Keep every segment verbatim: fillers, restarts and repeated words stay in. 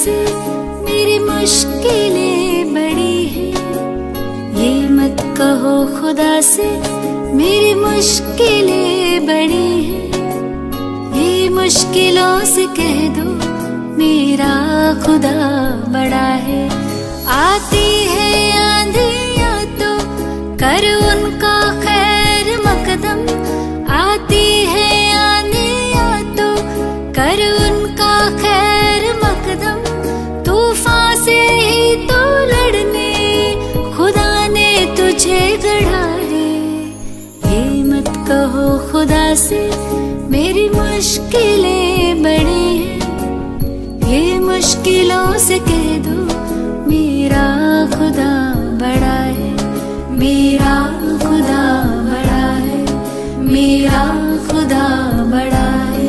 से मेरी मुश्किलें बड़ी हैं। ये मत कहो खुदा से मेरी मुश्किलें बड़ी हैं। ये मुश्किलों से कह दो मेरा खुदा बड़ा है। आती है आंधियां तो कर उनका खैर मकदम। आती है आंधियां तो कर उनका खैर मकदम। तूफान से ही तो लड़ने खुदा ने तुझे गढ़ा है। ये मत कहो खुदा से मेरी मुश्किलें बड़ी हैं। ये मुश्किलों से कह दो मेरा खुदा बड़ा है। मेरा खुदा बड़ा है। मेरा खुदा बड़ा है।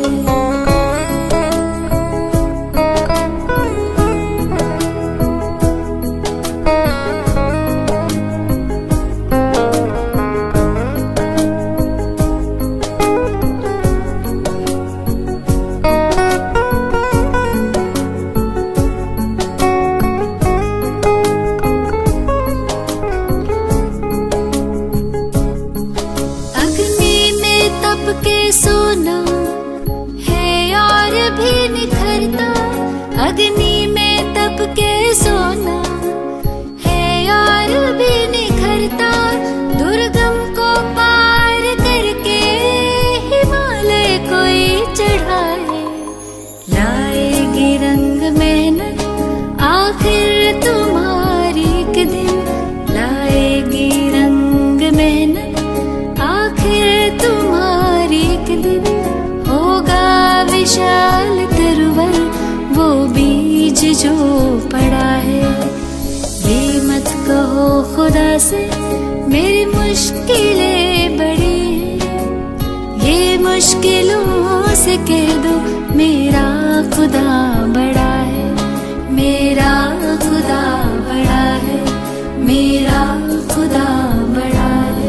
के सोना है और भी निखरता। अग्नि में तप के सोना है और भी निखरता। दुर्गम को पार करके हिमालय कोई चढ़ाए। लाएगी रंग मेहनत आखिर तुम्हारी एक दिन। लाएगी रंग मेहनत आखिर तुम्हारी एक दिन। होगा विशाल तरवर वो बीज जो पड़ा है। ये मत कहो खुदा से मेरी मुश्किलें बड़ी हैं। ये मुश्किलों से कह दो मेरा खुदा बड़ा है। मेरा खुदा बड़ा है। मेरा खुदा बड़ा है।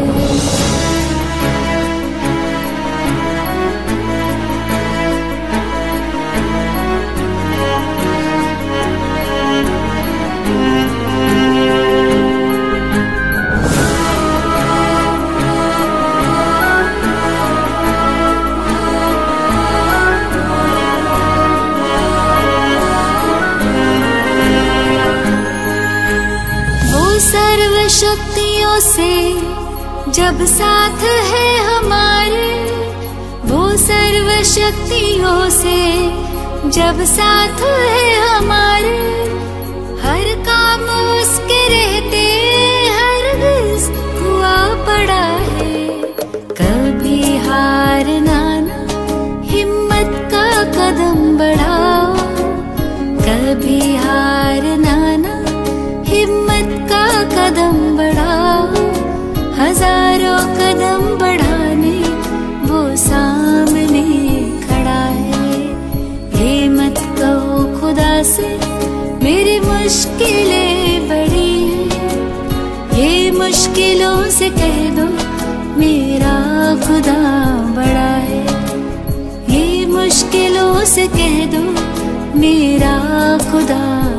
सर्व शक्तियों से जब साथ है हमारे। वो सर्व शक्तियों से जब साथ है हमारे। हर काम उसके रहते हरगिज़ हुआ पड़ा है। कभी हारना ना हिम्मत का कदम बढ़ाओ। कभी हारना ना हिम्मत का कदम बढ़ाओ। हजारों कदम बढ़ाने वो सामने खड़ा है। ये मत कहो खुदा से मेरी मुश्किलें बड़ी हैं। ये मुश्किलों से कह दो मेरा खुदा बड़ा है। ये मुश्किलों से कह दो मेरा खुदा